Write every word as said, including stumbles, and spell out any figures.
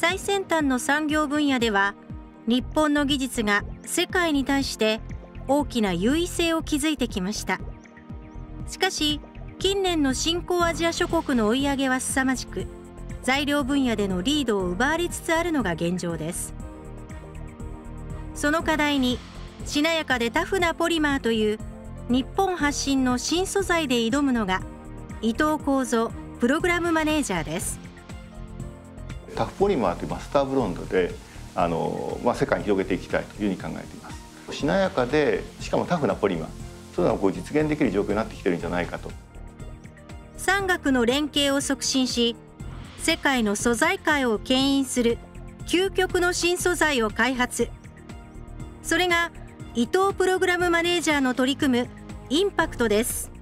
最先端の産業分野では日本の技術が世界に対して大きな優位性を築いてきました。しかし近年の新興アジア諸国の追い上げは凄まじく、材料分野でのリードを奪われつつあるのが現状です。その課題にしなやかでタフなポリマーという日本発信の新素材で挑むのが伊藤幸三プログラムマネージャーです。 タフポリマーというマスターブロンドであの、まあ、世界に広げていきたいというふうに考えています。しなやかでしかもタフなポリマー、そういうのがこう実現できる状況になってきてるんじゃないかと。 産学の連携を促進し、世界の素材界を牽引する究極の新素材を開発。それが伊藤プログラムマネージャーの取り組むインパクトです。